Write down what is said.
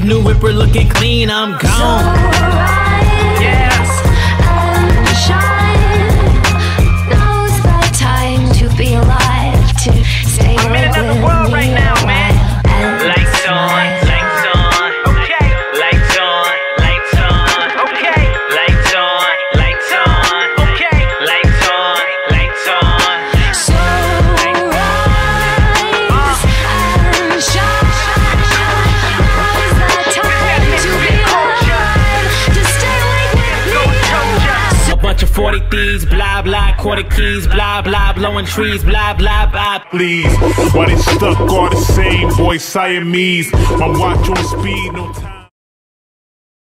new whipper looking clean, I'm gone. So rise and shine. Now's the time to be alive, to stay I'm in another world right now, man. Lights on, lights on. Okay. Lights on, lights on. Okay. Lights on, lights on. Okay. Lights on, lights on. So rise and shine. Now's the time to be alive, to stay awake with me. A bunch of 40 thieves, blah blah, quarter keys, blah blah, blowing trees, blah blah blah. Please, why they stuck all the same, boy Siamese. My watch on speed, no time.